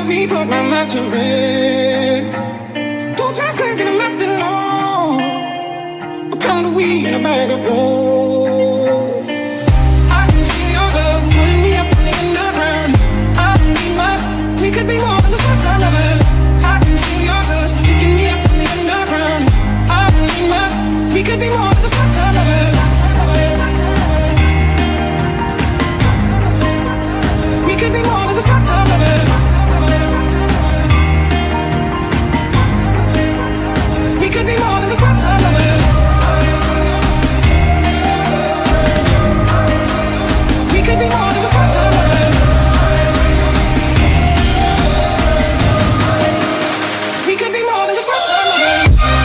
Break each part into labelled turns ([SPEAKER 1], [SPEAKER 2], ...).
[SPEAKER 1] me put my mind to rest. 2 times quick and I'm nothing long. A pound of weed and a bag of blow. I can feel your love pulling me up from the underground. I need my, we could be more than just part-time lovers. I can feel your touch picking me up from the underground. I need my, we could be more than just part-time lovers. We could be more than just part-time lovers. We could be more than just part-time lovers. We could be more than just part-time lovers. We could be more than just part-time lovers.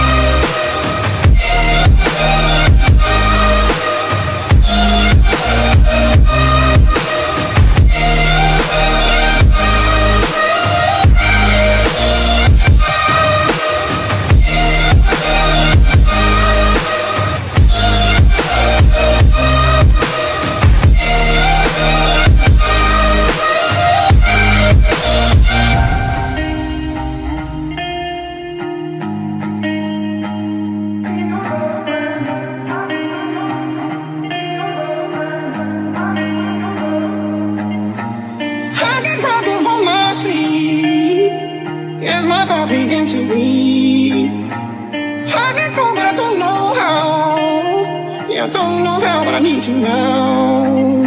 [SPEAKER 1] As my thoughts begin to bleed, I let go, but I don't know how. Yeah, I don't know how, but I need you now.